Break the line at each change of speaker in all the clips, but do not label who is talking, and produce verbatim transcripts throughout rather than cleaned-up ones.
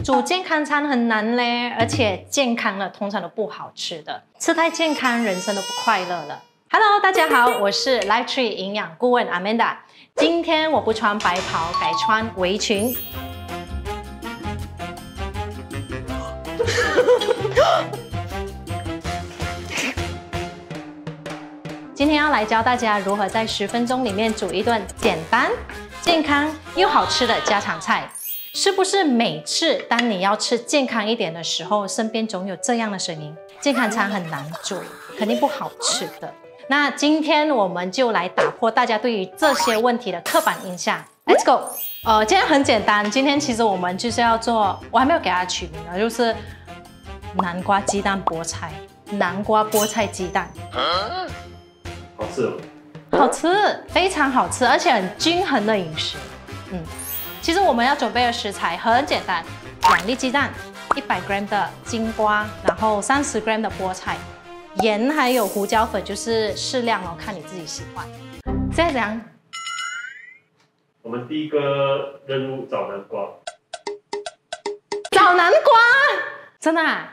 煮健康餐很难嘞，而且健康的通常都不好吃的，吃太健康，人生都不快乐了。Hello， 大家好，我是 Lifetree 营养顾问 Amanda。今天我不穿白袍，改穿围裙。今天要来教大家如何在十分钟里面煮一顿简单、健康又好吃的家常菜。是不是每次当你要吃健康一点的时候，身边总有这样的声音？健康餐很难煮，肯定不好吃的。那今天我们就来打破大家对于这些问题的刻板印象。Let's go！ 呃，今天很简单，今天其实我们就是要做，我还没有给它取名呢，就是南瓜鸡蛋菠菜，南瓜菠菜鸡蛋。
好吃哦，
好吃，非常好吃，而且很均衡的饮食。嗯。其实我们要准备的食材很简单，两粒鸡蛋，一百 gram 的金瓜，然后三十 gram 的菠菜，盐还有胡椒粉就是适量哦，看你自己喜欢。现在怎样？
我们第一个任务找南瓜。
找南瓜？真的啊？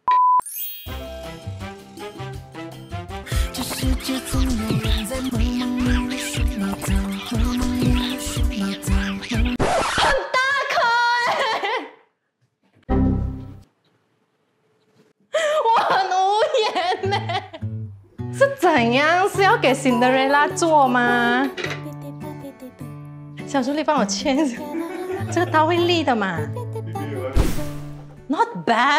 是怎样？是要给辛德瑞拉做吗？小助理帮我切，这个刀会利的嘛 ？Not bad 。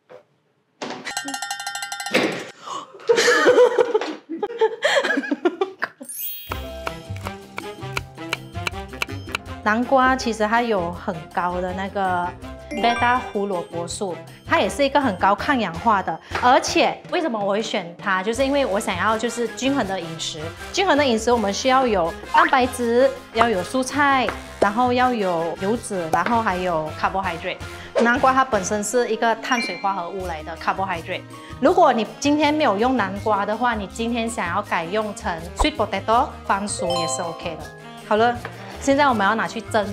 南瓜其实它有很高的那个贝塔胡萝卜素，它也是一个很高抗氧化的。而且为什么我会选它？就是因为我想要就是均衡的饮食。均衡的饮食我们需要有蛋白质，要有蔬菜，然后要有油脂，然后还有 carbohydrate。南瓜它本身是一个碳水化合物来的 carbohydrate。如果你今天没有用南瓜的话，你今天想要改用成 sweet potato 番薯也是 OK 的。好了，现在我们要拿去蒸。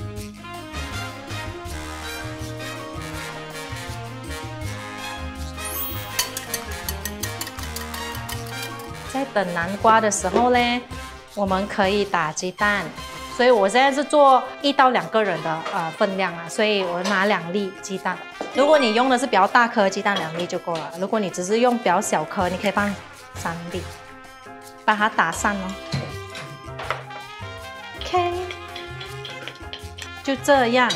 在等南瓜的时候呢，我们可以打鸡蛋。所以我现在是做一到两个人的呃分量啊，所以我拿两粒鸡蛋。如果你用的是比较大颗鸡蛋，两粒就够了。如果你只是用比较小颗，你可以放三粒，把它打散哦。OK， 就这样。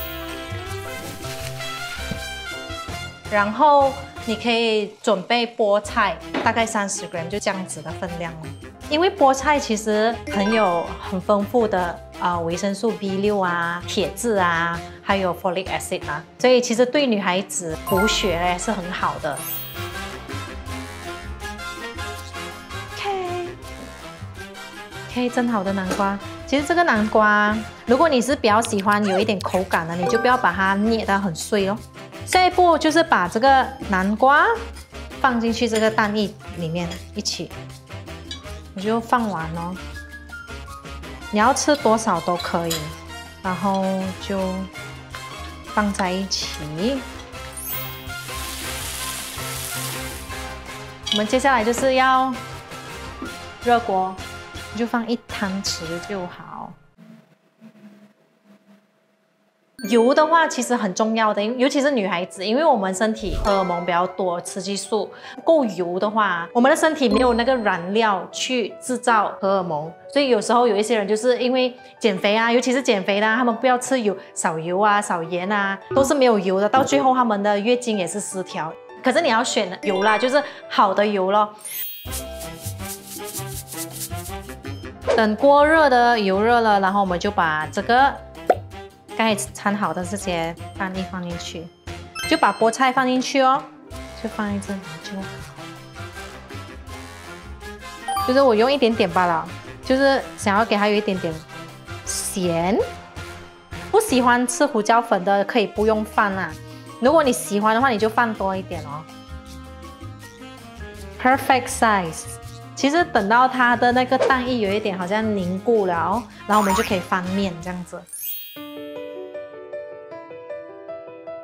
然后你可以准备菠菜，大概三十 gram， 就这样子的分量哦。因为菠菜其实很有很丰富的啊、呃、维生素 B 六 啊、铁质啊，还有 folic acid 啊，所以其实对女孩子补血嘞是很好的。OK， OK， 蒸好的南瓜。其实这个南瓜，如果你是比较喜欢有一点口感的，你就不要把它捏得很碎哦。下一步就是把这个南瓜放进去这个蛋液里面一起。你就放完哦，你要吃多少都可以，然后就放在一起。我们接下来就是要热锅，你就放一汤匙就好。油的话其实很重要的，尤其是女孩子，因为我们身体荷尔蒙比较多，雌激素不够油的话，我们的身体没有那个燃料去制造荷尔蒙，所以有时候有一些人就是因为减肥啊，尤其是减肥的、啊，他们不要吃油，少油啊，少盐啊，都是没有油的，到最后他们的月经也是失调。可是你要选油啦，就是好的油咯。等锅热的油热了，然后我们就把这个刚才掺好的这些蛋液放进去，就把菠菜放进去哦，就放在这里就好。就是我用一点点罢了，就是想要给它有一点点咸。不喜欢吃胡椒粉的可以不用放啊，如果你喜欢的话，你就放多一点哦。Perfect size。其实等到它的那个蛋液有一点好像凝固了哦，然后我们就可以翻面这样子。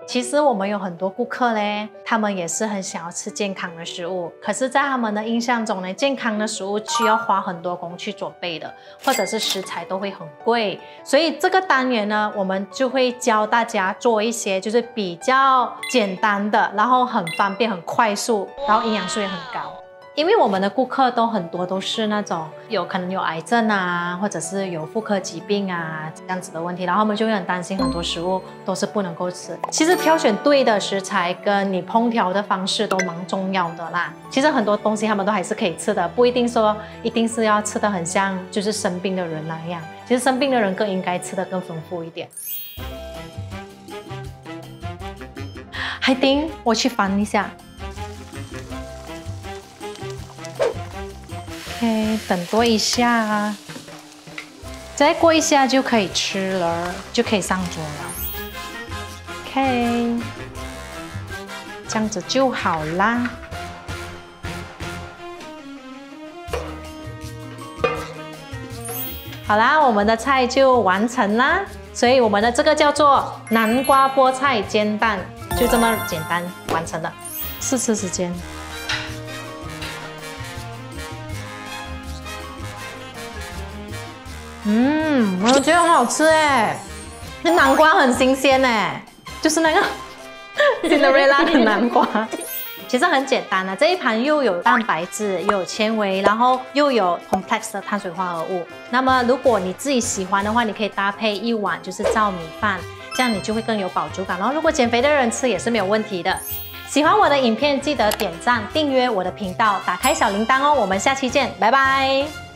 其实我们有很多顾客嘞，他们也是很想要吃健康的食物，可是，在他们的印象中呢，健康的食物需要花很多工去准备的，或者是食材都会很贵。所以这个单元呢，我们就会教大家做一些就是比较简单的，然后很方便、很快速，然后营养素也很高。因为我们的顾客都很多都是那种有可能有癌症啊，或者是有妇科疾病啊这样子的问题，然后他们就会很担心很多食物都是不能够吃。其实挑选对的食材跟你烹调的方式都蛮重要的啦。其实很多东西他们都还是可以吃的，不一定说一定是要吃的很像就是生病的人那样。其实生病的人更应该吃的更丰富一点。海丁，我去翻一下。OK， 等多一下，再过一下就可以吃了，就可以上桌了。OK， 这样子就好啦。好啦，我们的菜就完成啦。所以我们的这个叫做南瓜菠菜煎蛋，就这么简单完成了。试吃时间。嗯，我觉得很好吃哎，那南瓜很新鲜哎，就是那个 Cinderella 的南瓜。其实很简单啊，这一盘又有蛋白质，又有纤维，然后又有 complex 的碳水化合物。那么如果你自己喜欢的话，你可以搭配一碗就是糙米饭，这样你就会更有饱足感。然后如果减肥的人吃也是没有问题的。喜欢我的影片，记得点赞、订阅我的频道，打开小铃铛哦。我们下期见，拜拜。